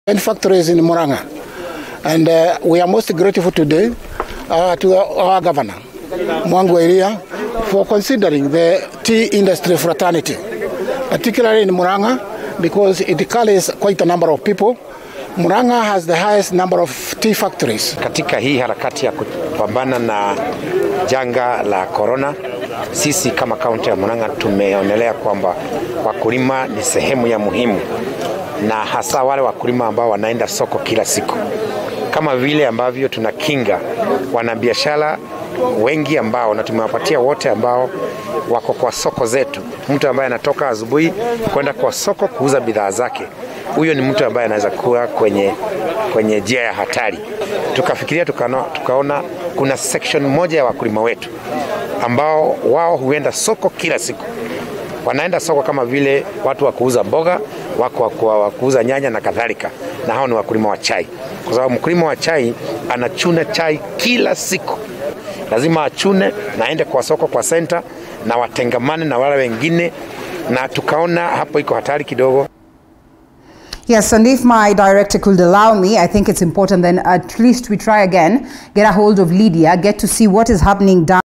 Factories in Murang'a, and we are most grateful today to our governor, Mwangu Elia, for considering the tea industry fraternity, particularly in Murang'a, because it carries quite a number of people. Murang'a has the highest number of tea factories. Katika hii harakati ya kupambana na janga la corona, sisi kama kaunti ya Murang'a tumeonelea kwamba wakulima ni sehemu ya muhimu, na hasa wale wakulima ambao wanaenda soko kila siku. Kama vile ambavyo tunakinga wanabiashara wengi ambao, na tumewapatia wote ambao wako kwa soko zetu. Mtu ambaye anatoka asubuhi kwenda kwa soko kuuza bidhaa zake, huyo ni mtu ambaye anaweza kuwa kwenye njia ya hatari. Tukafikiria tukaona kuna section moja ya wakulima wetu ambao wao huenda soko kila siku. Wanaenda soko kama vile watu wa kuuza mboga, wako wa kuuza nyanya na kadhalika, na hao ni wakulima wa chai. Kwa sababu mkulima wa chai anachuna chai kila siku. Lazima achune na aende kwa soko, kwa center, na watengamane na wale wengine, na tukaona hapo iko hatari kidogo. Yes, and if my director could allow me, I think it's important then at least we try again, get a hold of Lydia, get to see what is happening down